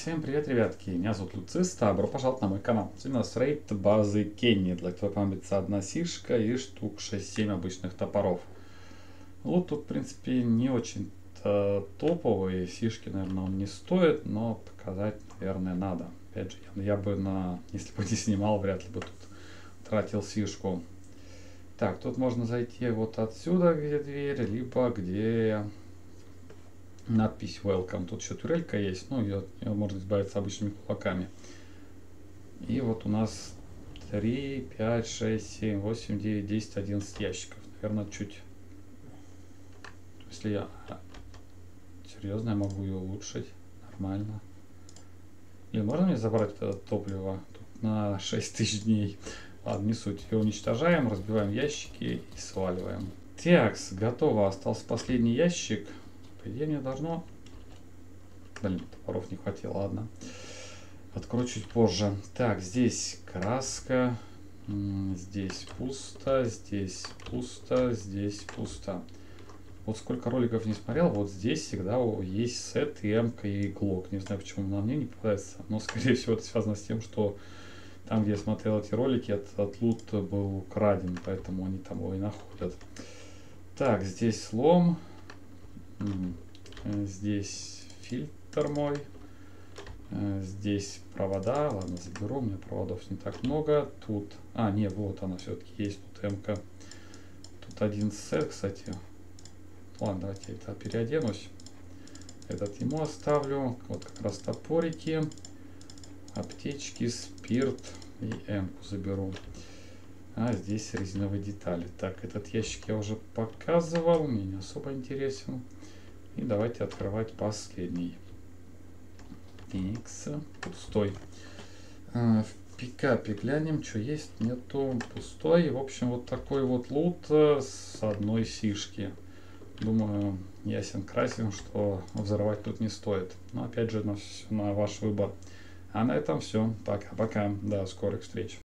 Всем привет, ребятки! Меня зовут Люцист, добро пожаловать на мой канал. Сегодня у нас рейд базы Кенни. Для этого понадобится одна сишка и штук 6-7 обычных топоров. Вот тут, в принципе, не очень-то топовые сишки, наверное, он не стоит, но показать, наверное, надо. Опять же, я бы если бы не снимал, вряд ли бы тут тратил сишку. Так, тут можно зайти вот отсюда, где дверь, либо где надпись Welcome. Тут еще турелька есть, ну ее можно избавиться обычными кулаками. И вот у нас 3, 5, 6, 7, 8, 9, 10, 11 ящиков. Наверное, чуть... Если я... Серьезно, я могу ее улучшить. Нормально. Или можно мне забрать это топливо? Тут на 6000 дней. Ладно, не суть. Ее уничтожаем, разбиваем ящики и сваливаем. Такс, готово. Остался последний ящик. По идее мне должно... Блин, топоров не хватило, ладно. Открою чуть позже. Так, здесь краска. Здесь пусто, здесь пусто, здесь пусто. Вот сколько роликов не смотрел, вот здесь всегда есть сет и эмка и глок. Не знаю, почему на мне не попадается, но скорее всего это связано с тем, что там, где я смотрел эти ролики, этот лут был украден, поэтому они там его и находят. Так, здесь слом. Здесь фильтр мой. Здесь провода. Ладно, заберу. У меня проводов не так много. Тут... А, не, вот она все-таки есть. Тут МК. Тут один сет, кстати. Ладно, давайте я это переоденусь. Этот ему оставлю. Вот как раз топорики. Аптечки, спирт. И М-ку заберу. А здесь резиновые детали. Так, этот ящик я уже показывал. Мне не особо интересен. И давайте открывать последний. Икс. Пустой. В пикапе глянем, что есть. Нету. Пустой. В общем, вот такой вот лут с одной сишки. Думаю, ясен красен, что взрывать тут не стоит. Но опять же, на ваш выбор. А на этом все. Пока-пока. До скорых встреч.